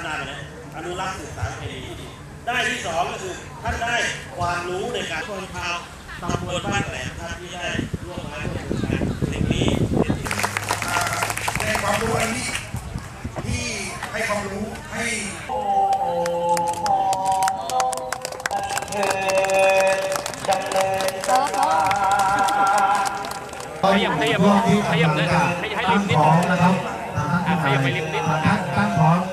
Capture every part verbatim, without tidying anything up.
ได้ไปแล้วอนุรักษ์ศึกษาประเพณีได้ที่สองก็คือท่านได้ความรู้ในการคนชาวตำบลบ้านแหลมท่านที่ได้ร่วมงานร่วมมือกันสิ่งนี้ในความรู้อันนี้ที่ให้ความรู้ให้ขยับขยับขยับเลยให้ให้ริมนิดนะครับขยับไปริมนิดตั้งพร้อม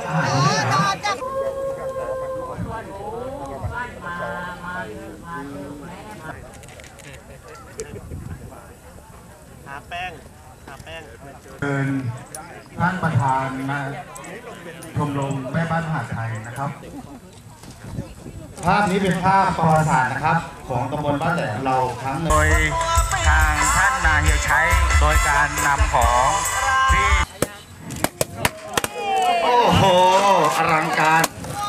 หาแป้งหาแป้งเชิญท่านประธานมาชมรมแม่บ้านมหาไทยนะครับภาพนี้เป็นภาพประวัติศาสตร์นะครับของตำบลบ้านแหลมเราครั้งโดยทางท่านนาเฮียชัยโดยการนำของที่โอ้โหอลังการ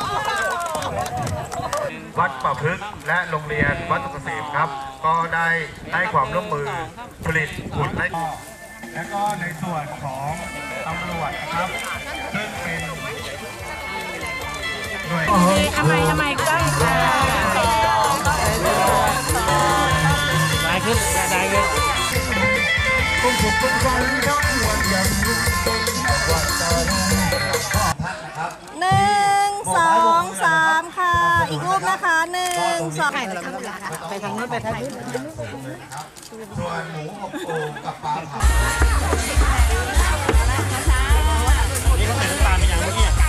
วัดป่าพึกและโรงเรียนวัดสุกเกษมครับก็ได้ให้ความร่วมมือผลิตหุ่นและและก็ในส่วนของตำรวจนะครับซึ่งเป็นหน่วยทำไมทำไมก็ได้ขึ้นได้ขึ้นกุ้งสุกกุ้งฟันครับวันยังลุกเป็นวันตอนหนึ่งสองสามค่ะอีกรูปนะคะหนึ่งสองไปทางนู้นไปทางนู้นส่วนหมูอบโอ่งกับปลาเผานี่เขาใส่น้ำตาลไปยังเมื่อกี้